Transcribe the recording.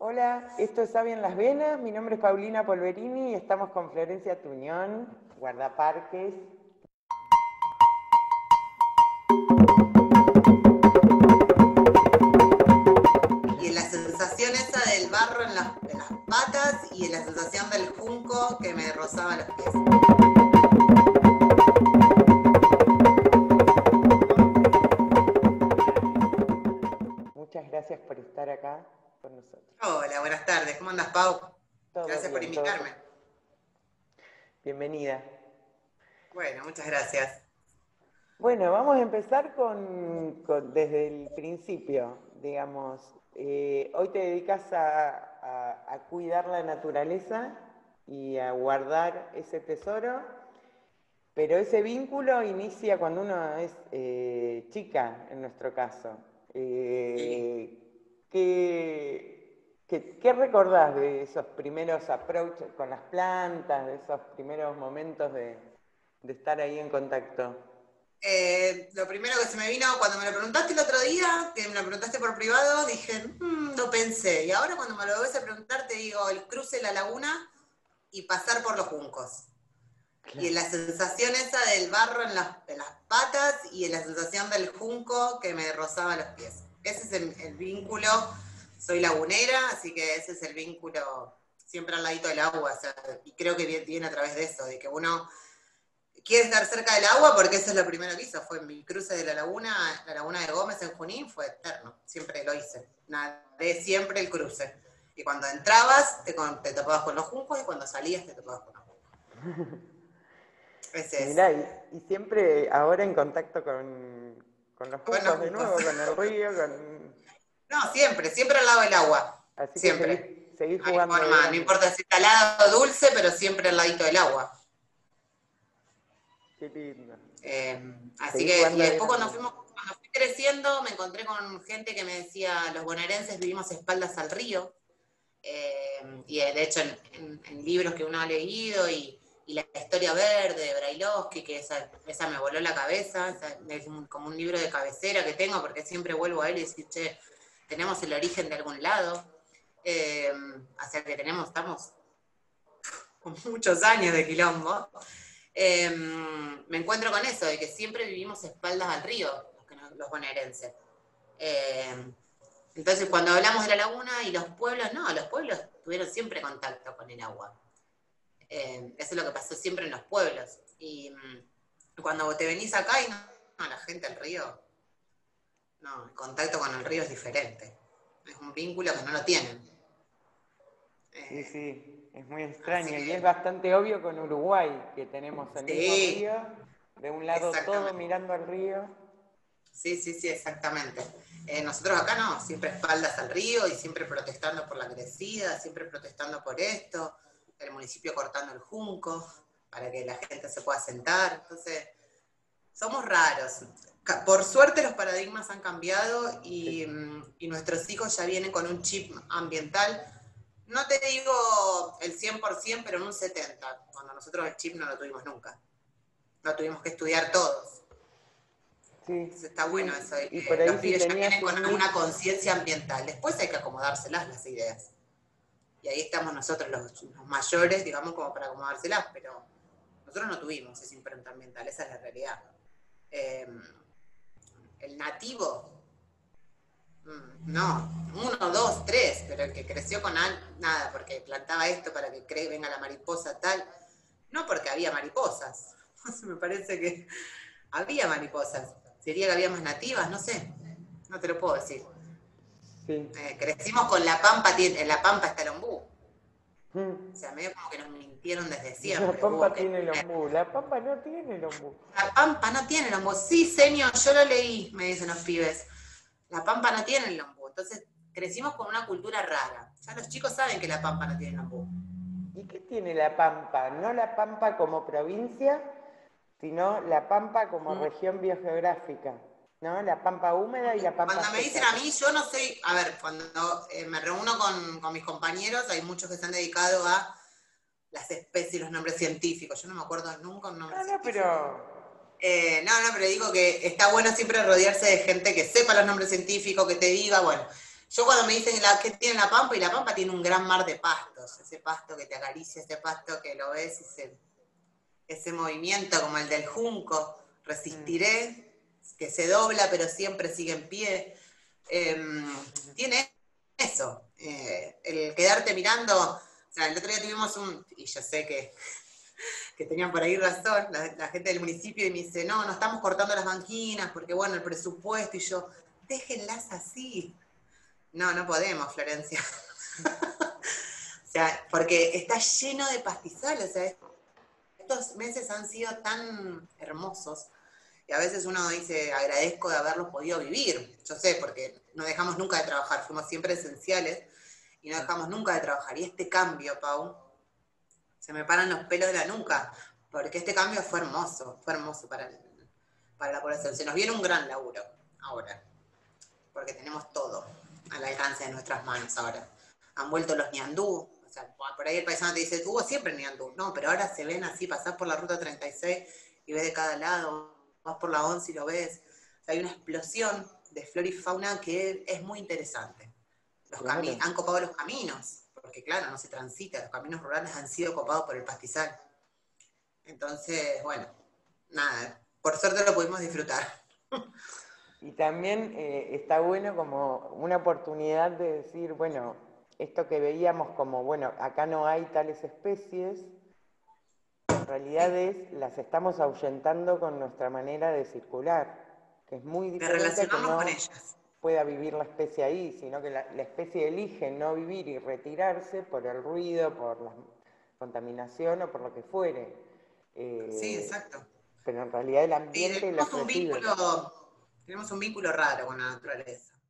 Hola, esto es Savia en las Venas, mi nombre es Paulina Polverini y estamos con Florencia Tuñón, guardaparques. Y en la sensación esa del barro en las patas y en la sensación del junco que me rozaba los pies. Muchas gracias por estar acá con nosotros. Hola, buenas tardes. ¿Cómo andas, Pau? Todo Gracias por bien, invitarme. Bienvenida. Bueno, muchas gracias. Bueno, vamos a empezar desde el principio, digamos. Hoy te dedicas a cuidar la naturaleza y a guardar ese tesoro, pero ese vínculo inicia cuando uno es chica, en nuestro caso. Sí. ¿Qué recordás de esos primeros approaches con las plantas, de esos primeros momentos de estar ahí en contacto? Lo primero que se me vino cuando me lo preguntaste el otro día, que me lo preguntaste por privado, dije, lo pensé. Y ahora cuando me lo ves a preguntar, te digo el cruce de la laguna y pasar por los juncos. Y en la sensación esa del barro en las patas y en la sensación del junco que me rozaba los pies. Ese es el vínculo. Soy lagunera, así que ese es el vínculo siempre al ladito del agua. O sea, y creo que viene a través de eso, de que uno quiere estar cerca del agua porque eso es lo primero que hizo. Fue mi cruce de la laguna de Gómez en Junín, fue eterno. Siempre lo hice. Nadé siempre el cruce. Y cuando entrabas, te topabas con los juncos y cuando salías, te topabas con los juncos. Ese es. Mirá, y siempre ahora en contacto con los Con los juncos de juncos. nuevo, con el río, con... No, siempre al lado del agua. Así que Siempre. seguís No hay jugando, forma, no digamos. importa si está salado o dulce, pero siempre al ladito del agua. Qué lindo. Así Seguís que, y jugando de después grande. cuando fui creciendo, me encontré con gente que me decía, los bonaerenses vivimos espaldas al río. Y de hecho en libros que uno ha leído y la historia verde de Brailovsky, que esa me voló la cabeza, es como un libro de cabecera que tengo porque siempre vuelvo a él y decir, che, tenemos el origen de algún lado, hacia que estamos con muchos años de quilombo. Me encuentro con eso, de que siempre vivimos espaldas al río, los bonaerenses. Entonces, cuando hablamos de la laguna y los pueblos, no, los pueblos tuvieron siempre contacto con el agua. Eso es lo que pasó siempre en los pueblos. Y cuando te venís acá y no, la gente al río, no, el contacto con el río es diferente. Es un vínculo que no lo tienen. Sí, es muy extraño. Y es Que, bastante obvio con Uruguay, que tenemos el mismo sí, río, de un lado todo exactamente. mirando al río. Sí, exactamente. Nosotros acá no, siempre espaldas al río y siempre protestando por la crecida, siempre protestando por esto, el municipio cortando el junco para que la gente se pueda sentar. Entonces, somos raros. Por suerte los paradigmas han cambiado y nuestros hijos ya vienen con un chip ambiental. No te digo el 100%, pero en un 70%. Cuando nosotros el chip no lo tuvimos nunca. Lo tuvimos que estudiar todos. Sí, Entonces está sí, bueno eso, y por ahí los si pibes ya tenías vienen con un una mix, conciencia ambiental. Después hay que acomodárselas las ideas. Y ahí estamos nosotros los mayores, digamos, como para acomodárselas, pero nosotros no tuvimos esa impronta ambiental, esa es la realidad. El nativo, no, 1, 2, 3, pero el que creció con nada, porque plantaba esto para que venga la mariposa tal, no porque había mariposas. Me parece que había mariposas. ¿Sería que había más nativas? No sé. No te lo puedo decir. sí. Crecimos con la pampa, en la pampa está el ombú. Mm. O sea, medio como que nos mintieron desde La siempre. pampa tiene el ombú, la pampa no tiene el ombú. La pampa no tiene el ombú. Sí, señor, yo lo leí, me dicen los pibes. La pampa no tiene el ombú. Entonces, crecimos con una cultura rara. Ya los chicos saben que la pampa no tiene el ombú. ¿Y qué tiene la pampa? No la pampa como provincia, sino la pampa como región biogeográfica, ¿no? La pampa húmeda y la pampa Cuando me dicen seca. a mí, yo no soy, a ver, cuando me reúno con mis compañeros, hay muchos que se han dedicado a las especies y los nombres científicos. Yo no me acuerdo nunca un nombre No, no, científico. pero... No, pero digo que está bueno siempre rodearse de gente que sepa los nombres científicos, que te diga, bueno. Yo cuando me dicen que tiene la Pampa, y la Pampa tiene un gran mar de pastos, ese pasto que te acaricia, ese pasto que lo ves, ese movimiento como el del junco, resistiré, que se dobla pero siempre sigue en pie. Tiene eso, el quedarte mirando, o sea, el otro día tuvimos y yo sé que tenían por ahí razón, la gente del municipio, y me dice, no, no estamos cortando las banquinas, porque bueno, el presupuesto, y yo, déjenlas así. No, no podemos, Florencia. O sea, porque está lleno de pastizales, o sea, estos meses han sido tan hermosos, y a veces uno dice, agradezco de haberlos podido vivir. Yo sé, porque no dejamos nunca de trabajar, fuimos siempre esenciales, y no dejamos nunca de trabajar. Y este cambio, Pau, se me paran los pelos de la nuca, porque este cambio fue hermoso para la población. Se nos viene un gran laburo ahora, porque tenemos todo al alcance de nuestras manos ahora. Han vuelto los ñandú, o sea, por ahí el paisano te dice, hubo siempre ñandú, no, pero ahora se ven así, pasás por la ruta 36 y ves de cada lado, vas por la 11 y lo ves. O sea, hay una explosión de flora y fauna que es muy interesante. Claro. Han copado los caminos, porque claro, no se transita, los caminos rurales han sido copados por el pastizal. Entonces, bueno, nada, por suerte lo pudimos disfrutar. Y también está bueno como una oportunidad de decir, bueno, esto que veíamos como, bueno, acá no hay tales especies, en realidad Sí, las estamos ahuyentando con nuestra manera de circular, que es muy de diferente a que relacionarnos con no ellas. pueda vivir la especie ahí, sino que la especie elige no vivir y retirarse por el ruido, por la contaminación o por lo que fuere. Sí, Eh, exacto. pero en realidad el Sí, ambiente los recibe. tenemos un vínculo raro con la naturaleza.